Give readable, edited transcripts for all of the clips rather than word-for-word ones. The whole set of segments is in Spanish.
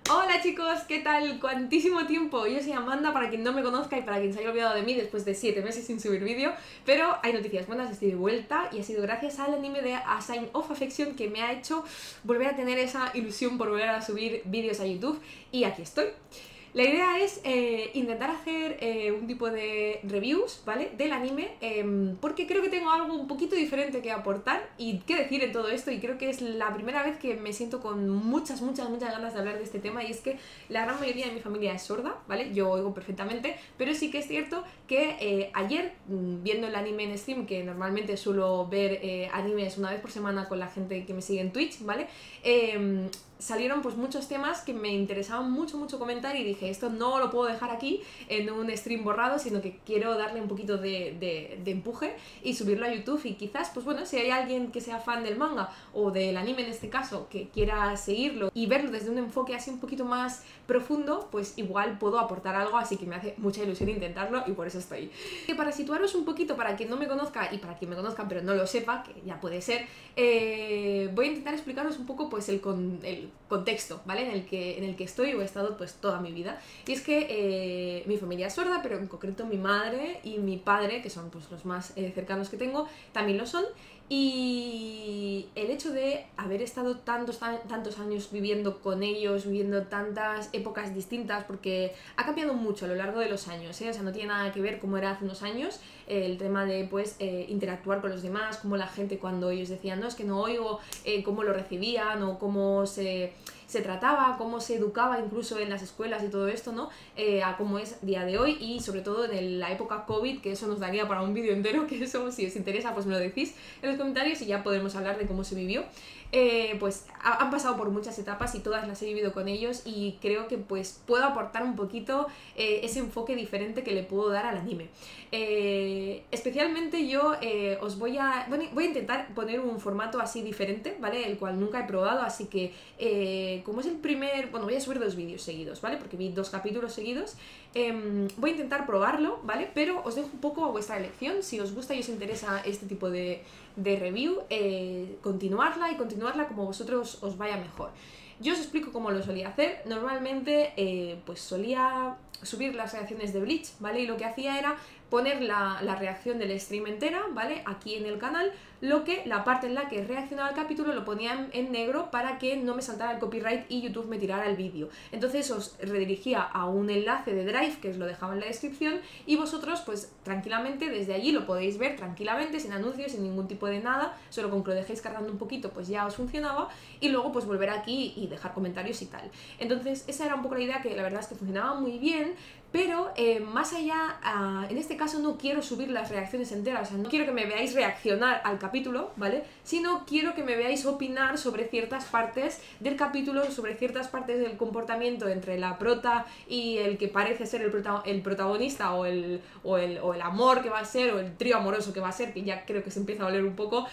Hola chicos, ¿qué tal? ¿Cuantísimo tiempo? Yo soy Amanda, para quien no me conozca y para quien se haya olvidado de mí después de 7 meses sin subir vídeo, pero hay noticias buenas, estoy de vuelta y ha sido gracias al anime de A Sign of Affection que me ha hecho volver a tener esa ilusión por volver a subir vídeos a YouTube y aquí estoy. La idea es intentar hacer un tipo de reviews, ¿vale? Del anime, porque creo que tengo algo un poquito diferente que aportar y qué decir en todo esto, y creo que es la primera vez que me siento con muchas ganas de hablar de este tema, y es que la gran mayoría de mi familia es sorda, ¿vale? Yo oigo perfectamente, pero sí que es cierto que ayer, viendo el anime en stream, que normalmente suelo ver animes una vez por semana con la gente que me sigue en Twitch, ¿vale? Salieron pues muchos temas que me interesaban mucho comentar y dije, esto no lo puedo dejar aquí en un stream borrado, sino que quiero darle un poquito de empuje y subirlo a YouTube. Y quizás, pues bueno, si hay alguien que sea fan del manga o del anime en este caso, que quiera seguirlo y verlo desde un enfoque así un poquito más profundo, pues igual puedo aportar algo, así que me hace mucha ilusión intentarlo y por eso estoy. Y para situaros un poquito, para quien no me conozca y para quien me conozca pero no lo sepa, que ya puede ser, voy a intentar explicaros un poco pues el contexto, ¿vale? En el que estoy o he estado pues toda mi vida. Y es que mi familia es sorda, pero en concreto mi madre y mi padre, que son pues los más cercanos que tengo, también lo son. Y el hecho de haber estado tantos años viviendo con ellos, viviendo tantas épocas distintas, porque ha cambiado mucho a lo largo de los años, ¿eh? O sea, no tiene nada que ver cómo era hace unos años, el tema de pues interactuar con los demás, cómo la gente cuando ellos decían, no, es que no oigo, cómo lo recibían o cómo se trataba, cómo se educaba incluso en las escuelas y todo esto, ¿no? A cómo es día de hoy y sobre todo en la época COVID, que eso nos daría para un vídeo entero, que eso si os interesa pues me lo decís en los comentarios y ya podremos hablar de cómo se vivió. Pues han pasado por muchas etapas y todas las he vivido con ellos y creo que pues puedo aportar un poquito ese enfoque diferente que le puedo dar al anime. Especialmente yo voy a intentar poner un formato así diferente, ¿vale? El cual nunca he probado, así que como es el primer... Bueno, voy a subir 2 vídeos seguidos, ¿vale? Porque vi 2 capítulos seguidos. Voy a intentar probarlo, ¿vale? Pero os dejo un poco a vuestra elección. Si os gusta y os interesa este tipo de review, continuarla como vosotros os vaya mejor. Yo os explico cómo lo solía hacer. Normalmente pues solía subir las reacciones de Bleach, ¿vale? Y lo que hacía era poner la reacción del stream entera, ¿vale? Aquí en el canal, lo que la parte en la que reaccionaba al capítulo lo ponía en negro para que no me saltara el copyright y YouTube me tirara el vídeo. Entonces os redirigía a un enlace de Drive que os lo dejaba en la descripción y vosotros pues tranquilamente desde allí lo podéis ver tranquilamente, sin anuncios, sin ningún tipo de nada, solo con que lo dejéis cargando un poquito pues ya os funcionaba y luego pues volver aquí y dejar comentarios y tal. Entonces esa era un poco la idea, que la verdad es que funcionaba muy bien, pero más allá, en este caso no quiero subir las reacciones enteras, o sea, no quiero que me veáis reaccionar al capítulo, ¿vale? Sino quiero que me veáis opinar sobre ciertas partes del capítulo, sobre ciertas partes del comportamiento entre la prota y el que parece ser el protagonista o el amor que va a ser, o el trío amoroso que va a ser, que ya creo que se empieza a oler un poco,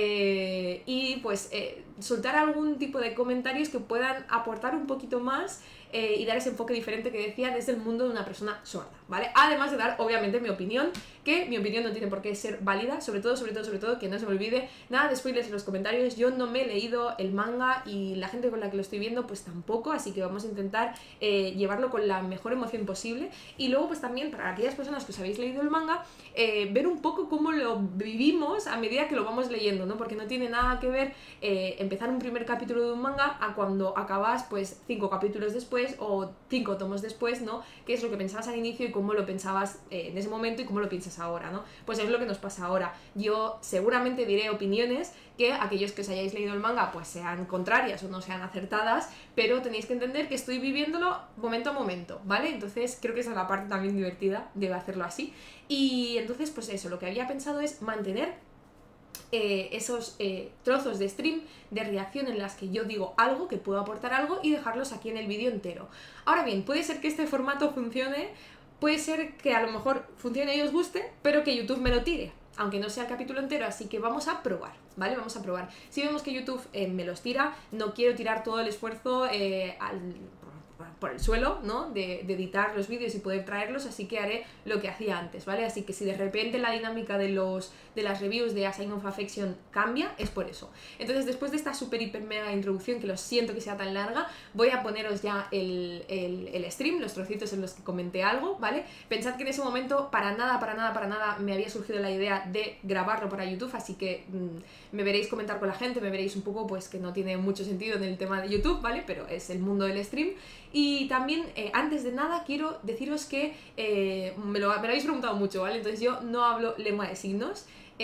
y pues soltar algún tipo de comentarios que puedan aportar un poquito más y dar ese enfoque diferente que decía desde el mundo de una persona sorda, ¿vale? Además de dar, obviamente, mi opinión, que mi opinión no tiene por qué ser válida, sobre todo, que no se me olvide, nada de spoilers en los comentarios. Yo no me he leído el manga y la gente con la que lo estoy viendo pues tampoco, así que vamos a intentar llevarlo con la mejor emoción posible. Y luego pues también para aquellas personas que os habéis leído el manga, ver un poco cómo lo vivimos a medida que lo vamos leyendo, ¿no? Porque no tiene nada que ver empezar un primer capítulo de un manga a cuando acabas pues 5 capítulos después o 5 tomos después, ¿no? Qué es lo que pensabas al inicio y cómo lo pensabas en ese momento y cómo lo piensas ahora, ¿no? Pues es lo que nos pasa ahora. Yo seguramente diré opiniones que aquellos que os hayáis leído el manga pues sean contrarias o no sean acertadas, pero tenéis que entender que estoy viviéndolo momento a momento, ¿vale? Entonces creo que esa es la parte también divertida de hacerlo así. Y entonces pues eso, lo que había pensado es mantener esos trozos de stream, de reacción en las que yo digo algo, que puedo aportar algo y dejarlos aquí en el vídeo entero. Ahora bien, puede ser que este formato funcione, puede ser que a lo mejor funcione y os guste, pero que YouTube me lo tire, aunque no sea el capítulo entero, así que vamos a probar, ¿vale? Vamos a probar. Si vemos que YouTube me los tira, no quiero tirar todo el esfuerzo por el suelo, ¿no? De editar los vídeos y poder traerlos, así que haré lo que hacía antes, ¿vale? Así que si de repente la dinámica de las reviews de A Sign of Affection cambia, es por eso. Entonces, después de esta super hiper mega introducción, que lo siento que sea tan larga, voy a poneros ya el stream, los trocitos en los que comenté algo, ¿vale? Pensad que en ese momento para nada me había surgido la idea de grabarlo para YouTube, así que me veréis comentar con la gente, me veréis un poco pues que no tiene mucho sentido en el tema de YouTube, ¿vale? Pero es el mundo del stream. Y también, antes de nada, quiero deciros que me lo habéis preguntado mucho, ¿vale? Entonces yo no hablo lengua de signos.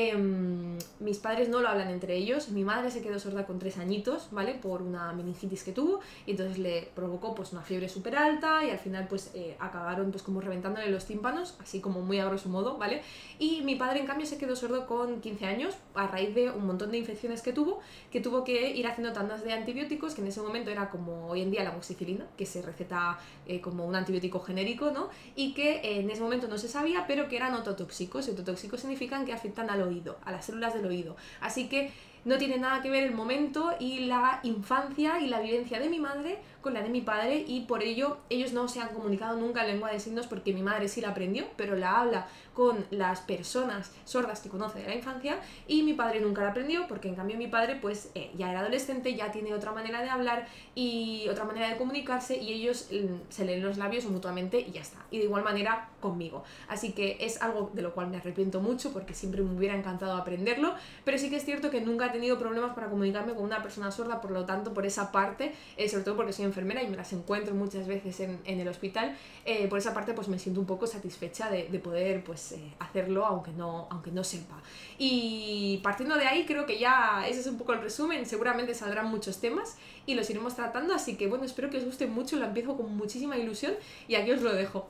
Mis padres no lo hablan entre ellos. Mi madre se quedó sorda con 3 añitos, ¿vale? Por una meningitis que tuvo, y entonces le provocó pues una fiebre súper alta y al final pues acabaron pues como reventándole los tímpanos, así como muy a grosso modo, ¿vale? Y mi padre en cambio se quedó sordo con 15 años a raíz de un montón de infecciones que tuvo que ir haciendo tandas de antibióticos, que en ese momento era como hoy en día la amoxicilina, que se receta como un antibiótico genérico, ¿no? Y que en ese momento no se sabía, pero que eran ototóxicos. Ototóxicos significan que afectan al oído, a las células del oído. Así que no tiene nada que ver el momento y la infancia y la vivencia de mi madre con la de mi padre, y por ello ellos no se han comunicado nunca en lengua de signos, porque mi madre sí la aprendió, pero la habla con las personas sordas que conoce de la infancia, y mi padre nunca la aprendió, porque en cambio mi padre pues ya era adolescente, ya tiene otra manera de hablar y otra manera de comunicarse, y ellos se leen los labios mutuamente y ya está. Y de igual manera conmigo. Así que es algo de lo cual me arrepiento mucho, porque siempre me hubiera encantado aprenderlo, pero sí que es cierto que nunca he tenido problemas para comunicarme con una persona sorda, por lo tanto, por esa parte, sobre todo porque soy enfermera y me las encuentro muchas veces en el hospital, por esa parte pues me siento un poco satisfecha de poder pues hacerlo aunque no sepa. Y partiendo de ahí creo que ya ese es un poco el resumen. Seguramente saldrán muchos temas y los iremos tratando, así que bueno, espero que os guste mucho, lo empiezo con muchísima ilusión y aquí os lo dejo.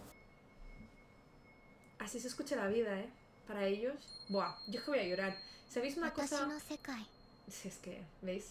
Así se escucha la vida, ¿eh? Para ellos. Buah, yo es que voy a llorar. ¿Sabéis una cosa? Si es que, ¿veis?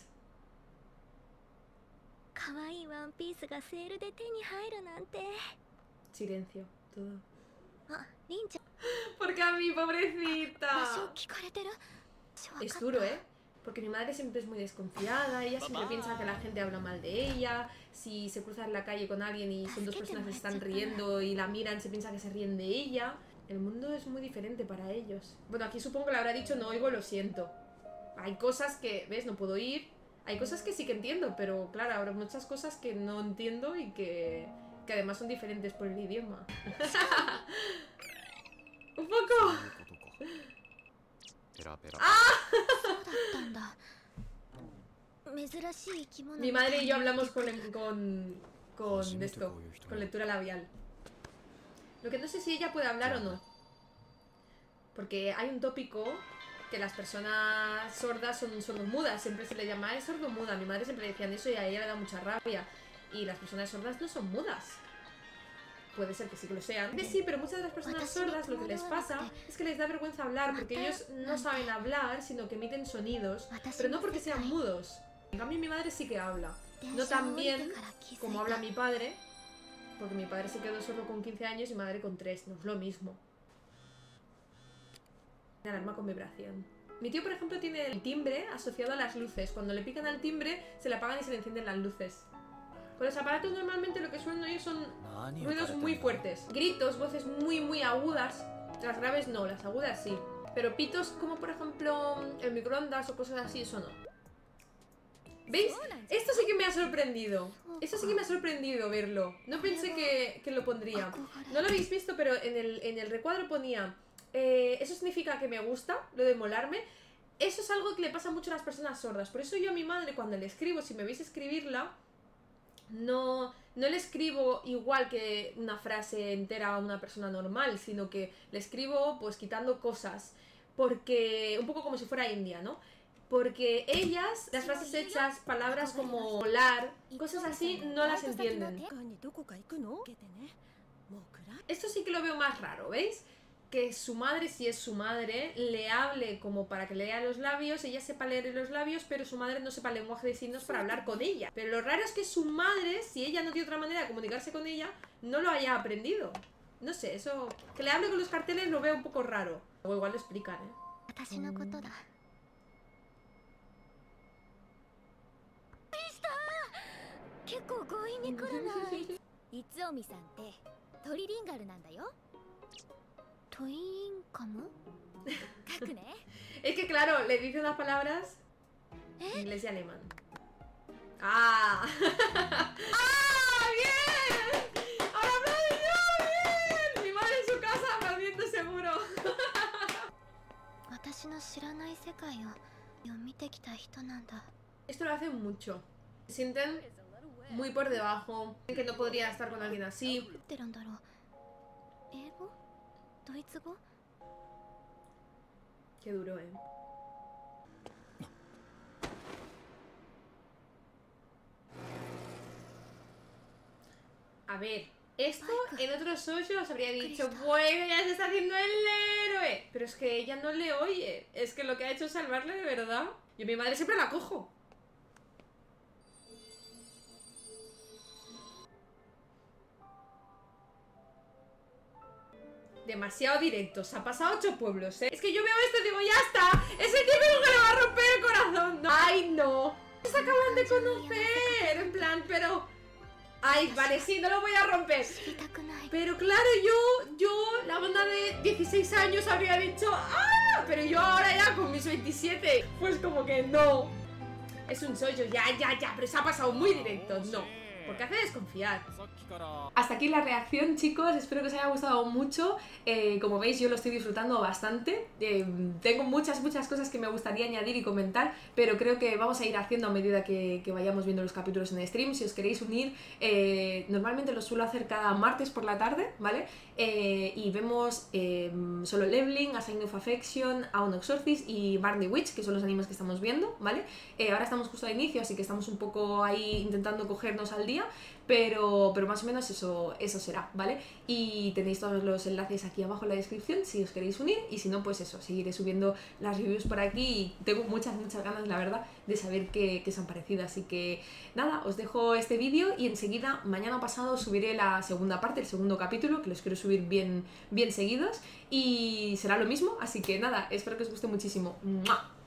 Silencio, todo. Porque a mi pobrecita. Es duro, ¿eh? Porque mi madre siempre es muy desconfiada, ella siempre piensa que la gente habla mal de ella. Si se cruza en la calle con alguien y son dos personas que se están riendo y la miran, se piensa que se ríen de ella. El mundo es muy diferente para ellos. Bueno, aquí supongo que le habrá dicho no oigo, lo siento. Hay cosas que, ¿ves? No puedo ir. Hay cosas que sí que entiendo, pero claro, habrá muchas cosas que no entiendo y que además son diferentes por el idioma. Un poco. Mi madre y yo hablamos con esto, con lectura labial. Lo que no sé si ella puede hablar o no. Porque hay un tópico que las personas sordas son sordomudas. Siempre se le llama sordomuda. Mi madre siempre le decían eso y a ella le da mucha rabia. Y las personas sordas no son mudas. Puede ser que sí que lo sean. Sí, pero muchas de las personas sordas lo que les pasa es que les da vergüenza hablar, porque ellos no saben hablar, sino que emiten sonidos, pero no porque sean mudos. En cambio mi madre sí que habla. No tan bien como habla mi padre, porque mi padre se quedó sordo con 15 años y mi madre con 3, no es lo mismo. Alarma con vibración. Mi tío, por ejemplo, tiene el timbre asociado a las luces. Cuando le pican al timbre, se le apagan y se le encienden las luces. Con los aparatos normalmente lo que suelen oír son ruidos muy fuertes. Gritos, voces muy agudas. Las graves no, las agudas sí. Pero pitos como por ejemplo el microondas o cosas así, eso no. ¿Veis? Esto sí que me ha sorprendido. Esto sí que me ha sorprendido verlo. No pensé que lo pondría. No lo habéis visto, pero en el recuadro ponía eso significa que me gusta, lo de molarme. Eso es algo que le pasa mucho a las personas sordas. Por eso yo a mi madre cuando le escribo, si me veis escribirla, no le escribo igual que una frase entera a una persona normal, sino que le escribo pues quitando cosas, porque un poco como si fuera india, ¿no? Porque ellas, las frases hechas, palabras como volar, cosas así, no las entienden. Esto sí que lo veo más raro, ¿veis? Que su madre, si es su madre, le hable como para que lea los labios, ella sepa leer los labios, pero su madre no sepa el lenguaje de signos para hablar con ella. Pero lo raro es que su madre, si ella no tiene otra manera de comunicarse con ella, no lo haya aprendido. No sé, eso... Que le hable con los carteles lo veo un poco raro. O igual lo explican, ¿eh? いつおみさんってトリリンガルなんだよ。トリリンガム？書くね。 Es que claro, le dice unas palabras en inglés y alemán. ¡Ah! ¡Ah! ¡Bien! ¡Ahora aplaudo yo! ¡Bien! Mi madre en su casa aplaudiendo seguro. 私の知らない世界を見てきた人なんだ。 Esto lo hacen mucho. Se sienten muy por debajo, que no podría estar con alguien así. ってるんだろう。英語？ドイツ語？ Qué duro, ¿eh? A ver, esto en otros socios habría dicho, bueno, ya se está haciendo el héroe. Pero es que ella no le oye. Es que lo que ha hecho es salvarle de verdad. Yo a mi madre siempre la cojo. Demasiado directo, se ha pasado 8 pueblos, ¿eh? Es que yo veo esto y digo, ya está. Es el típico que le va a romper el corazón. No. ¡Ay, no! Se acaban de conocer. En plan, pero... Ay, vale, sí, no lo voy a romper. Pero claro, yo, la onda de 16 años habría dicho, ¡ah! Pero yo ahora ya con mis 27, pues como que no. Es un sollo, ya, pero se ha pasado muy directo, no. Porque hace desconfiar. Hasta aquí la reacción, chicos. Espero que os haya gustado mucho. Como veis, yo lo estoy disfrutando bastante. Tengo muchas cosas que me gustaría añadir y comentar, pero creo que vamos a ir haciendo a medida que vayamos viendo los capítulos en stream. Si os queréis unir, normalmente lo suelo hacer cada martes por la tarde, ¿vale? Y vemos Solo Leveling, A Sign of Affection, Aon Exorcist y Barney Witch, que son los animes que estamos viendo, ¿vale? Ahora estamos justo al inicio, así que estamos un poco ahí intentando cogernos al día, pero más o menos eso será, ¿vale? Y tenéis todos los enlaces aquí abajo en la descripción si os queréis unir, y si no, pues eso, seguiré subiendo las reviews por aquí y tengo muchas ganas, la verdad, de saber qué os han parecido. Así que nada, os dejo este vídeo y enseguida, mañana pasado, subiré la segunda parte, el segundo capítulo, que los quiero subir bien seguidos, y será lo mismo, así que nada, espero que os guste muchísimo. ¡Mua!